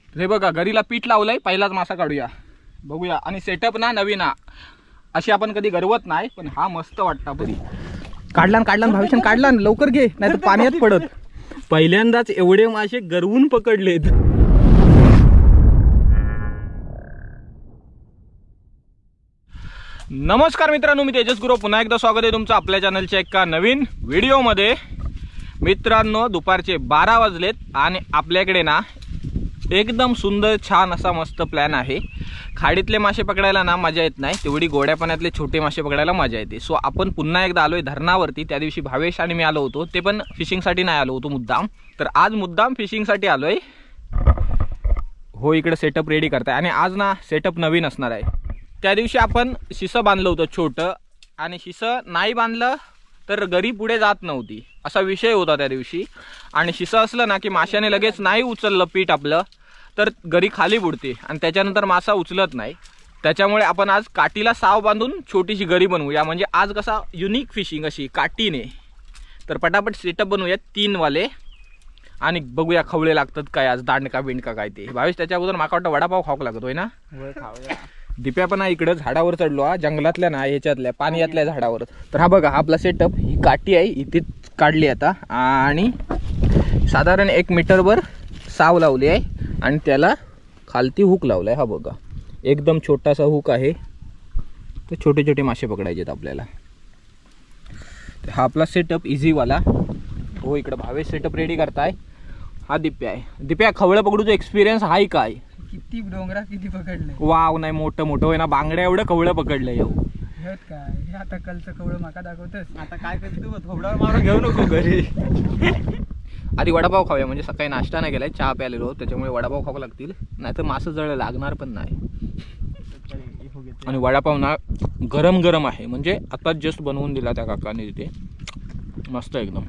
हे बघा गरीला पीठ लावलंय, पहिलाच मासा काढूया बघूया. आणि सेटअप ना नवीन अशी आपण कधी गरवत नाही, पण हा मस्त वाटतं. बघ काढला भविष्यान काढला, लवकर घे नाही तर पाण्यात पडत. पहिल्यांदाच एवढे मासे गरवून पकडलेत. नमस्कार मित्रांनो, मी तेजस गुरु, पुन्हा एकदा स्वागत आहे तुमचं आपल्या चॅनलच्या एका नवीन व्हिडिओमध्ये. मित्रांनो दुपारचे 12 वाजलेत आणि आपल्याकडे ना एकदम सुंदर छान असा मस्त प्लॅन आहे. खाडीतले मासे पकडायला ना मजा येत नाही, तेवढी गोड्या पाण्यातले छोटे मासे पकडायला मजा येते. सो आपण पुन्हा एकदा आलोय धरणावरती. त्या दिवशी भावेश आणि मी आलो होतो, ते पण फिशिंगसाठी नाही आलो होतो मुद्दाम. तर आज मुद्दाम फिशिंगसाठी आलोय. हो इकडे सेटअप रेडी करताय आणि आज ना सेटअप नवीन असणार आहे. त्या दिवशी आपण शिसं बांधलं होतं छोटं, आणि शिसं नाही बांधलं तर गरी पुढे जात नव्हती असा विषय होता त्या दिवशी. आणि शिसं असलं ना की माशाने लगेच नाही उचललं पीठ आपलं तर गरी खाली बुडते आणि त्याच्यानंतर मासा उचलत नाही. त्याच्यामुळे आपण आज काठीला साव बांधून छोटीशी गरी बनवूया. म्हणजे आज कसा युनिक फिशिंग अशी काठीने. तर पटापट सेटअप बनवूया 3 वाले आणि बघूया खवळे लागतात काय आज, दांडका बिंडका काय ते. भावेश त्याच्या अगोदर माका वाटतं वडापाव खाऊक लागतोय ना. दिप्या पण इकडे झाडावर चढलो हा, जंगलातल्या ना ह्याच्यातल्या पाण्यातल्या झाडावर. तर हा बघा आपला सेटअप, ही काठी आहे इथे काढली आता आणि साधारण 1 मीटरवर साव लावली आहे आणि त्याला खालती हुक लावलाय. हा बघा एकदम छोटासा हुक आहे, तर छोटे छोटे मासे पकडायचे आहेत आपल्याला. हा आपला सेटअप इझीवाला. हो इकडे भावेश सेटअप रेडी करताय. हा दिप्या आहे. दिप्या खवळं पकडूचा एक्सपिरियन्स आहे काय? किती डोंगरा किती पकडले. वाव नाही मोठं मोठं होय ना, बांगड्या एवढं कवळं पकडलंय. काय हे आता कलचं कवळं माका दाखवतस. आता काय करतो थोबडावर मारून घेऊ नको घरी. आधी वडापाव खाऊया, म्हणजे सकाळी नाश्ता नाही केलाय, चहा प्यालेलो, त्याच्यामुळे वडापाव खावं लागतील, नाहीतर मासं जळ लागणार पण नाही. आणि वडापाव ना गरम गरम आहे, म्हणजे आताच जस्ट बनवून दिला त्या काकाने तिथे, मस्त एकदम.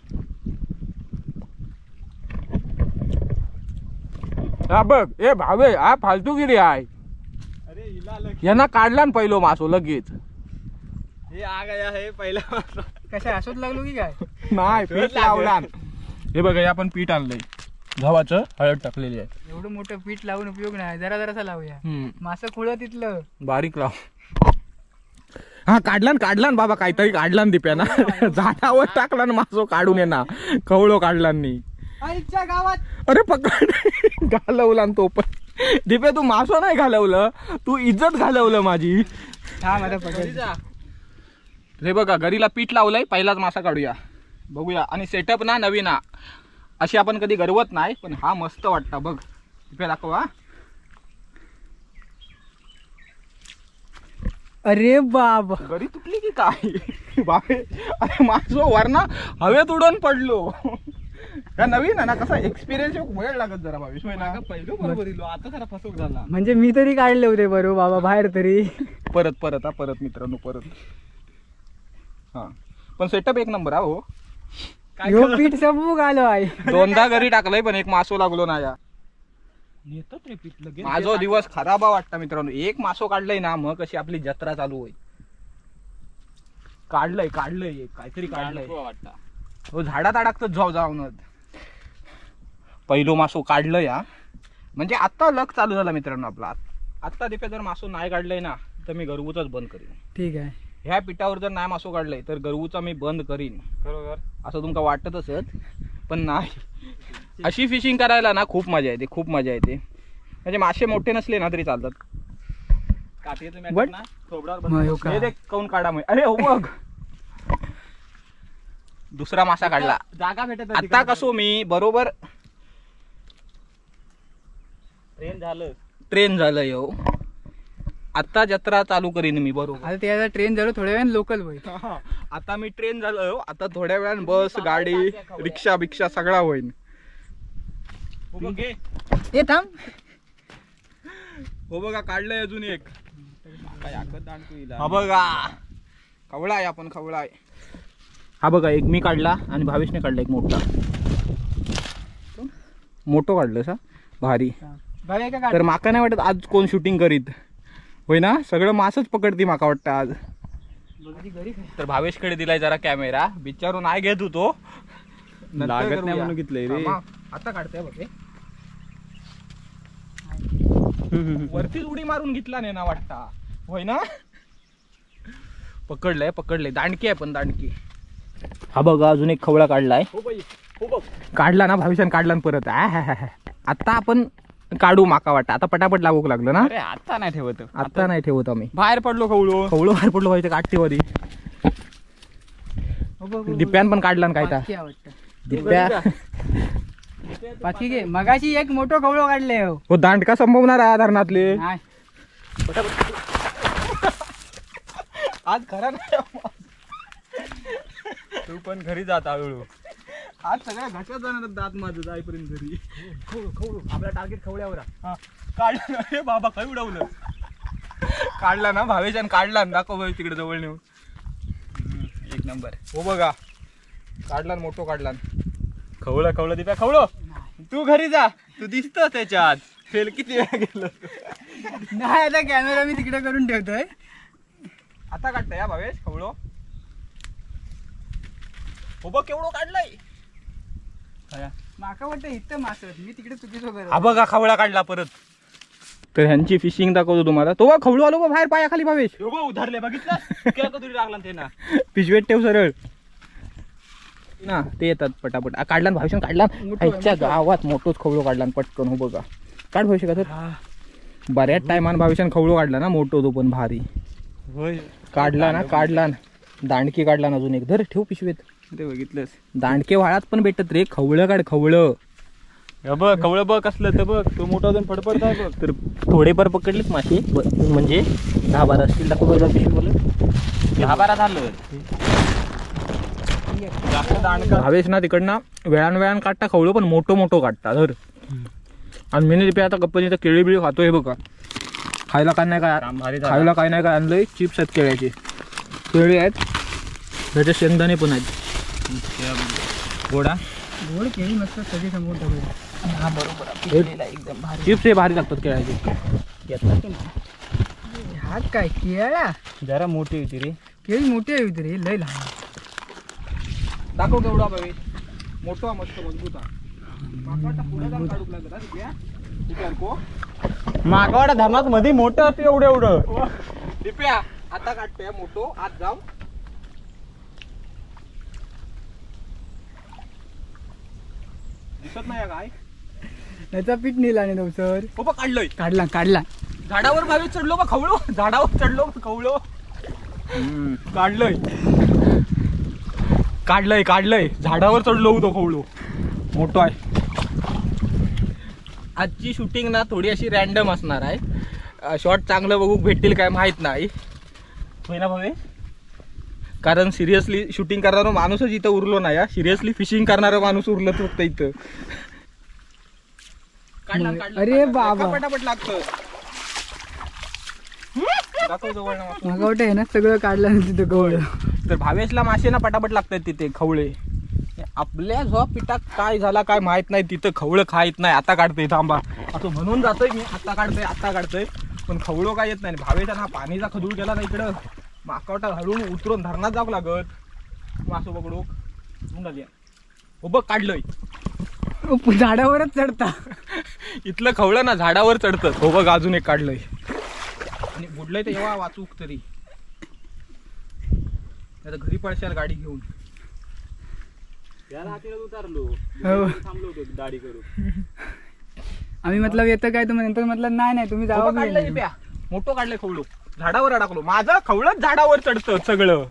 हा बघ ए भावे, हा फालतूगिरी आहे. यांना काढला ना पहिलो मासो लगेच. हे आ गया है पहिला मासो. कशा हसत लागलो की काय? नाही पीठ लावला. हे बघा आपण पीठ आणलंय गव्हाचं, हळद टाकलेली आहे. एवढं मोठं पीठ लावून उपयोग नाही, जरा जरासा लावूया. मासं खुळ तिथलं बारीक लाव. हा काढला बाबा, काहीतरी काढला दिप्याना. झाडावर टाकला ना मासो काढून ये ना, कवळो काढला नी आईच्या गावात. अरे पकड घालवला तो पण. दिप्या तू मासो नाही घालवलं, तू इज्जत घालवलं माझी. हा माझा पकड. हे बघा गरीला पीठ लावलंय, पहिलाच मासा काढूया बघूया. आणि सेटअप ना नवीन अशी आपण कधी गरवत नाही, पण हा मस्त वाटतं बघ. दिप्या दाखवा. अरे बाबा गरी तुटली की काय बाबे? अरे मासो वरना हवेत उडून पडलो. का नवीन आहे ना, कसा एक्सपिरियन्स वेळ लागत जरा भावेश. पहिलं बरोबर दिलो, आता जरा फसवूक झाला. म्हणजे मी तरी काढले होते बरोबर बाबा बाहेर तरी. परत मित्रांनो परत. हा पण सेटअप एक नंबर. हो पीठ सबूक आलो आहे. 2दा घरी टाकलंय पण एक मासो लागलो ना. या माझा दिवस खराब वाटतं मित्रांनो. एक मासो काढलंय ना, मग कशी आपली जत्रा चालू होईल. काढलंय काहीतरी काढलंय वाटतं. हो झाडात अडकत जाऊन पहिलो मासो काढलं या. म्हणजे आता लक चालू झाला मित्रांनो आपला. आता दिप्या जर मासो नाही काढलंय ना तर मी गरवूचाच बंद करीन. ठीक आहे. ह्या पिठावर जर नाही मासो काढलंय तर गरवूचा मी बंद करीन. बरोबर असं तुमका वाटत असत, पण नाही. अशी फिशिंग करायला ना खूप मजा येते, खूप मजा येते. म्हणजे मासे मोठे नसले ना तरी चालतात. कोण काढा. अरे हो बघ दुसरा मासा काढला. जागा भेटत आता कसो मी बरोबर ट्रेन झालं यो. आता जत्रा चालू करीन मी बरोबर. आता त्याचा ट्रेन झालो थोड्या वेळाने लोकल होईल. आता मी ट्रेन झालो, आता थोड्या वेळाने बस गाडी रिक्षा बिक्षा सगळा होईल. हे थांब. हो बघा काढलंय अजून एक. हा बघा खवळा आहे, आपण खवळा आहे. हा बघा एक मी काढला आणि भावेशने काढला एक मोठं काढलं सा भारी. तर माका नाही वाटत आज कोण शूटिंग करीत होय ना, सगळं मासच पकडती माका वाटतं आज. तर भावेशकडे दिलाय जरा कॅमेरा, बिचारू नाही घेत होतो, लागत नाही म्हणून घेतलंय रे. आता काढते बघ. वरतीच उडी मारून घेतला नाही ना वाटता, होय ना? पकडलंय दांडकी आहे पण दांडकी. हा बघा अजून एक खवळा काढलाय. काढला ना भाविशान, काढला ना परत. आता आपण काढू माका वाटतं. आता पटापट लागूक लागलं ना. अरे आता नाही ठेवत, आता नाही ठेवत आम्ही. बाहेर पडलो खवळो बाहेर पडलो पाहिजे काठीवरी. दिप्यान पण काढला ना काय तर. दिप्या बाकी घे. मगाशी एक मोठो खवळो काढले हो. दांडका संभवणार आहे धरणातले. आज खरा नाही. तू पण घरी जात हळूहळू. आज सगळ्या घशात जाणार दात माझं जाईपर्यंत घरी. खवळू आपला टार्गेट खवळ्यावर. काढलं रे बाबा, काय उडवलं. काढला ना भावेशान, काढला ना. दाखव भाई तिकडे जवळ नेऊन. एक नंबर. हो बघा काढला ना, मोठो काढला. खवळं दिप्या खवळो. तू घरी जा, तू दिसतो त्याच्यात. फेल किती वेळा गेलो नाही. आता कॅमेरा मी तिकडे करून ठेवतोय. आता काढताय या भावेश खवळो. हो बघ केवढं काढलाय. माका वाटतं इथं मासत, मी तिकडे चुकीचं हा बघा खवळा काढला परत. तर ह्यांची फिशिंग दाखवतो तुम्हाला. तो खवळू आलो बाहेर पायाखाली भावेश. उधारले बघितलं कधी लागला ते ना. पिशवेत ठेव सरळ ना, ते येतात पटापट. काढला भावेशान, काढला. ह्याच्या गावात मोठोच खवळो काढला पटकन. हो बघा काढ भावेश का तर. बऱ्याच टायमान भावेशान खवळो काढला ना मोठो, तो पण भारी. काढला ना. दांडकी काढला ना अजून एक. धर ठेव पिशवेत. ते बघितलंस. दांडके वाळात पण भेटत रे. खवळं काढ, खवळं. बघ खवळं बघ कसलं तर बघ. तो मोठा अजून फडफडत आहे बघ. तर थोडेफार पकडलेत मासे, म्हणजे 10-12 असतील. दाखव पिशवी मला. 10-12 झालं. भावेश ना तिकडनं वेळान काढता खवळं, पण मोठो काढता. धर. आणि मी नाही आता कंपनीचं केळी बिळी खातोय. हे बघा खायला काय नाही काय आणलंय. चिप्स आहेत केळ्याचे. केळी आहेत, त्याचे शेंगदाणे पण आहेत. गोड केळी मस्त सगळी समोर ठेवली. हा बरोबर. एकदम भारी चिप्स हे भारी लागतात केळ्याचे. हात काय केळा जरा मोठी होती रे. केळी मोठी होती रे, लय लहान. दाखव केवढा भावे. मोठा मस्त मजबूत आहे. मागवाडा धरणात मध्ये मोठं असते एवढं. दिप्या आता काढतोय मोठो. आज जाऊ दिसत नाही काय. त्याचा पीठ नेला नाही सर. हो बघ काढलोय. काढला. झाडावर भावी चढलो बा खवळो. झाडावर चढलो खवळो. काढलंय. झाडावर चढलो होतो खवळो. मोठो आहे. आजची शूटिंग ना थोडी अशी रॅन्डम असणार आहे. शॉट चांगलं बघू भेटतील काय माहित नाही. होय ना भावे. कारण सिरियसली शूटिंग करणारा माणूसच इथं उरलो नाही. सिरियसली फिशिंग करणारा माणूस उरलं फक्त इथं. अरे बाबा पटापट लागतं. दाखव जवळ मागा वाटत आहे ना सगळं काढलं तिथं गवळ. तर भावेशला मासे ना पटापट लागतात तिथे खवळे. आपल्या जो पिठात काय झाला काय माहित नाही. तिथं खवळं खायत नाही. आता काढतोय थांबा असं म्हणून जातोय मी. आता काढतोय पण खवळो काय येत नाही. भावेशा ना पाणीचा खदूळ केला ना इकडं. माकावटा घालून उतरून धरणात जावं लागत. मासो पकडू हो बघ काढलंय. झाडावरच चढता. इथलं खवळं ना झाडावर चढतं. हो बघ अजून एक काढलंय. आणि बुडलंय तर एव्हा वाचूक तरी. आता घरी पडशाल गाडी घेऊन. उतारलो थांबलो होतो दाढी करू. आम्ही म्हटलं येतं काय तुम्ही, नंतर म्हटलं नाही तुम्ही जावं. मोठं काढलंय खवळू. झाडावर अडकलो. माझं खवळच झाडावर चढतं सगळं.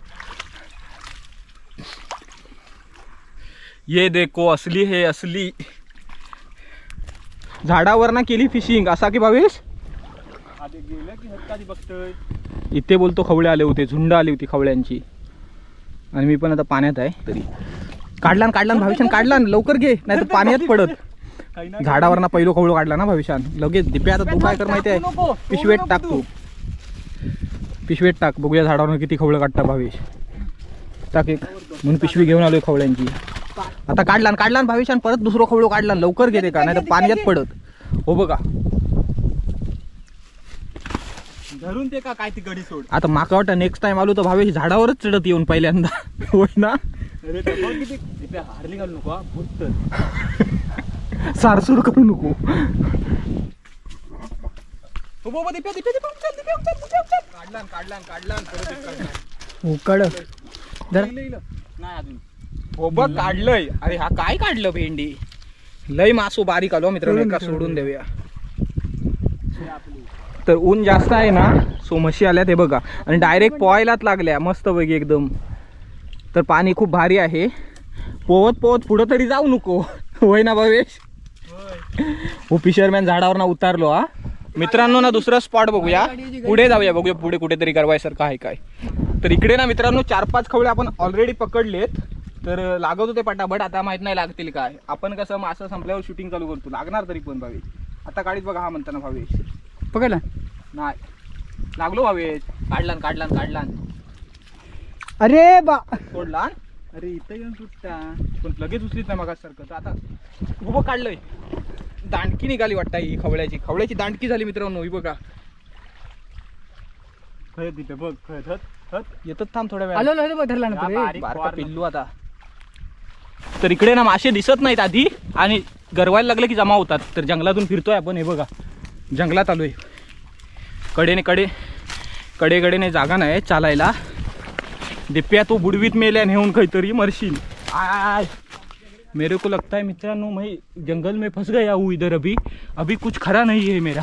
ये देखो असली हे असली. झाडावर ना केली फिशिंग असा की भावेश. गेलं की हत्ती बघतोय. इथे बोलतो खवळे आले होते. झुंड आली होती खवळ्यांची. आणि मी पण आता पाण्यात आहे. तरी काढला भाविशान. काढला लवकर घे, नाही तर पाण्यात पडत. झाडावर ना पहिलो खवळो काढला ना भाविशान. लगेच दिप्या आता तू काय कर माहिती आहे. पिशवेत टाक तू. पिशवेत टाक. बघूया झाडावर किती खवळं काढता भावेश. टाक एक. म्हणून पिशवी घेऊन आलोय खवळ्यांची. आता काढला भावेशान. परत दुसरं खवळो काढला. लवकर घेते का, नाही तर पाण्यात पडत. हो बघा धरून ते का काय ती गडी सोड. आता माका वाटतं नेक्स्ट टाइम आलो तर भावेश झाडावरच चढत येऊन पहिल्यांदा. होय ना. हारली घालू नको. सारसूर करू नको. उकड नाही अजून. हो बघ काढलंय. अरे हा काय काढलं भेंडी. लय मासू बारीक आलो मित्रांनो. एका सोडून देऊया. तर ऊन जास्त आहे ना सो म्हशी आल्या ते बघा आणि डायरेक्ट पोहायलाच लागल्या मस्त पैकी एकदम. तर पाणी खूप भारी आहे. पोहत पोहत पुढं तरी जाऊ नको. होय ना भावेश. हो फिशरमॅन झाडावर ना उतारलो. हा मित्रांनो ना दुसरं स्पॉट बघूया. पुढे जाऊया बघूया पुढे कुठेतरी गरवायसारखं आहे काय. तर इकडे ना मित्रांनो 4-5 खवळे आपण ऑलरेडी पकडलेत. तर लागत होते पटापट. आता माहित नाही लागतील काय. आपण कसं मासं संपल्यावर शूटिंग चालू करतो. लागणार तरी पण भावेश. आता काढीत बघा हा म्हणताना भावेश पकडला नाही लागलो भावेश. काढला अरे बा सोडला. अरे इथं येऊन सुटता पण लगेच उचलीत नाही मग सारखं. तर आता उभं काढलंय. दांडकी निघाली वाटतं ही खवळ्याची दांडकी झाली मित्रांनो. ही बघा खत तिथे बघ. खत येतात थांब थोड्या आलो वेळा. आलो धरला ना रे. बारका पिल्लू आता. तर इकडे ना मासे दिसत नाहीत आधी आणि गरवायला लागलं की जमा होतात. तर जंगलातून फिरतोय आपण. हे बघा जंगलात आलोय. कडेने जागा नाही चालायला. दिप्या तू बुडवीत मेल्या नेऊन काहीतरी मरशील. आय मेरे को लगता है मित्रांनो मैं जंगल में फंस गया हूँ इधर. अभी कुछ खरा नहीं है मेरा.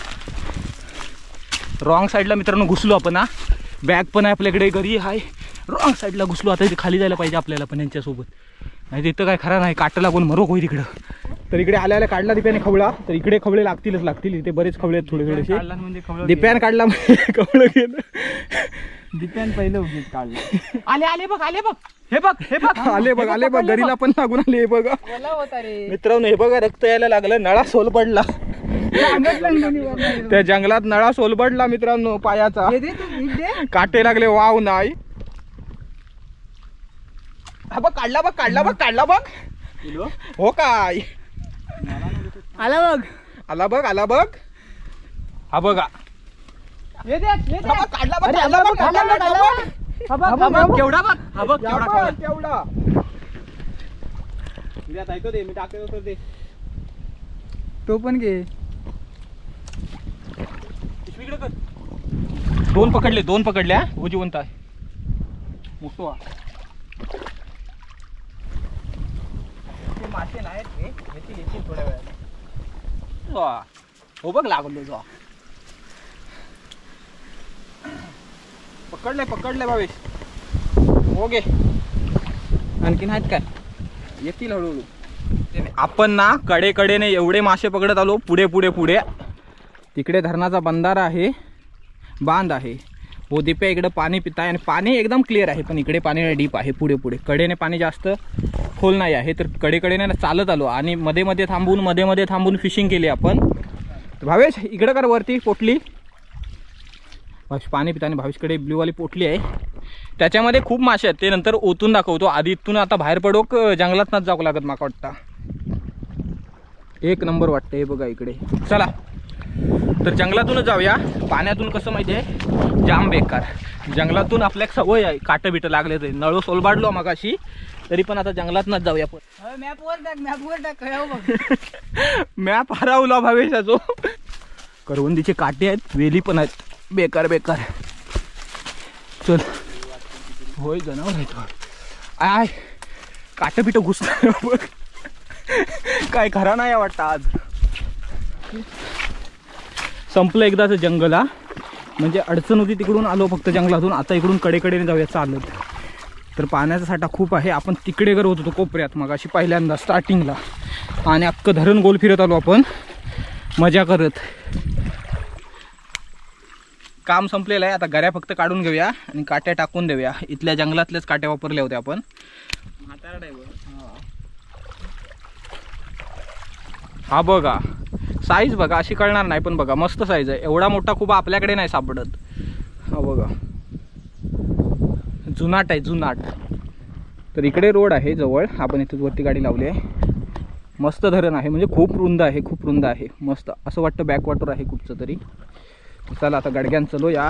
रॉंग साईडला मित्रांनो घुसलो आपण. हा बॅग पण आहे आपल्याकडे घरी आहे. रॉंग साईडला घुसलो. आता इथे खाली जायला पाहिजे आपल्याला पण यांच्यासोबत. नाही तिथं काय खरा नाही. काट लागून मरो होई तिकडं. तर इकडे आल्याला काढला दिप्याने खवळा. तर इकडे खवळे लागतील. इथे बरेच खवळे आहेत थोडेसे. म्हणजे दिप्यान काढला खवळं गेलं. दिप्यान पहिलं उगीत काढलं. आले बघ. हे बघ आले बघ. घरीला पण लागून आले. हे बघा मित्रांनो. हे बघा रक्त यायला लागलं. नळा सोलबडला. त्या जंगलात नळा सोलबडला मित्रांनो पायाचा. काटे लागले. वाव नाही. हा बघ काढला बघ. हो काय आला बघ. हा बघा काढला बघ. केवढा ऐकू दे. मी टाकतो दे. तो पण घे. दोन पकडल्या. हो जिवंत आहे. मोठो मासे नाहीत. येतील थोड्या वेळाला. हो बघ लागलो जा. पकडले भावेश. हो गे. आणखीन आहेत काय. येतील हळूहळू. आपण ना कडेने एवढे मासे पकडत आलो. पुढे तिकडे धरणाचा बांध आहे. हो दिप्या इकडे पाणी पिताय आणि पाणी एकदम क्लिअर आहे. पण इकडे पाणी डीप आहे. पुढे कडेने पाणी जास्त खोल नाही आहे. तर कडेने चालत आलो आणि मध्ये थांबून फिशिंग केली आपण. भावेश इकडे कर वरती पोटली. भावेश पाणी पिताने भावेशकडे ब्ल्यूवाली पोटली आहे. त्याच्यामध्ये खूप मासे आहेत. ते नंतर ओतून दाखवतो. आधी इथून आता बाहेर पडोक जंगलात जाऊ लागत माका वाटतं. एक नंबर वाटतं. हे बघा इकडे. चला तर जंगलातूनच जाऊया. पाण्यातून कसं माहिती आहे जाम बेकार. जंगलातून आपल्या सवय आहे. काटं बिटं लागले तरी. नळो सोलबाडलो मगाशी. तरी पण आता जंगलातनच जाऊया. मॅप हरवला भावेशाचो. करवंदीचे काटे आहेत. वेली पण आहेत. बेकार चल. होय जनावर आहे. आय काटं बिटं घुसणार बघ. काय खरा नाही वाटतं आज. संपलं एकदाच जंगल. हा म्हणजे अडचण होती तिकडून आलो फक्त जंगलातून. आता इकडून कडेने जाऊया चालत. तर पाण्याचा साठा खूप आहे. आपण तिकडे होत होतो कोपऱ्यात मग अशी पहिल्यांदा स्टार्टिंगला. आणि अख्खं धरण गोल फिरत आलो आपण मजा करत. काम संपलेलं आहे. आता गऱ्या फक्त काढून घेऊया आणि काट्या टाकून देऊया. इथल्या जंगलातल्याच काट्या वापरल्या होत्या आपण. हा बघा साईज बघा. अशी कळणार नाही पण बघा मस्त साईज आहे. एवढा मोठा खूप आपल्याकडे नाही सापडत. हा बघा जुनाट आहे. तर इकडे रोड आहे जवळ. आपण इथे वरती गाडी लावली आहे. मस्त धरण आहे. म्हणजे खूप रुंद आहे. मस्त असं वाटतं बॅकवॉटर आहे कुठचं तरी. चला आता गाडग्यान चलो या.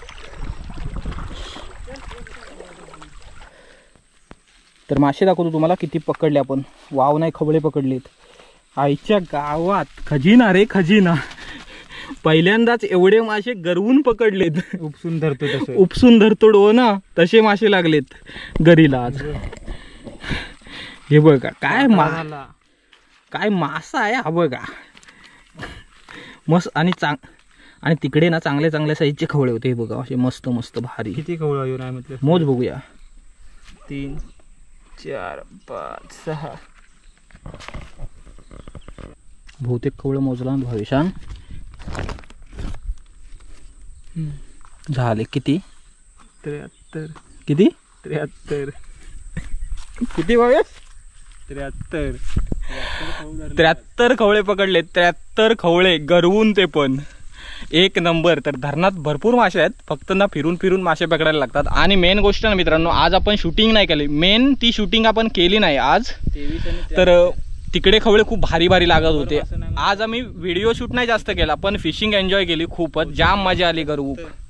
तर मासे दाखवतो तुम्हाला किती पकडले आपण. वाव नाही खवळे पकडलेत. आईच्या गावात खजिना रे खजिना. पहिल्यांदाच एवढे मासे गरवून पकडलेत. उपसून धरतो तसं. उपसून धरतो हो ना, तसे मासे लागलेत गरीला आज. हे बघा काय काय मासा आहे हा बघा. मस्त आणि तिकडे ना चांगल्या चांगल्या साईजचे खवळे होते. हे बघा असे मस्त मस्त भारी. किती खवळा येऊन आहे म्हटलं? मोज बघूया. 3 4 5 6. बहुतेक खवळे मोजला भविष्यान झाले. किती 73. किती 73. किती भावेश? 73. 73 खवळे पकडले. 73 खवळे गरवून, ते पण एक नंबर. तर धरणात भरपूर मासे आहेत, फक्त ना फिरून फिरून मासे पकडायला लागतात. आणि मेन गोष्ट ना मित्रांनो, आज आपण शूटिंग नाही केली. मेन ती शूटिंग आपण केली नाही आज. तर तिकडे खवळे खूप भारी भारी लागत होते. आज आम्ही व्हिडिओ शूट नाही जास्त केला, पण फिशिंग एन्जॉय केली खूपच. जाम मजा आली गरवूक.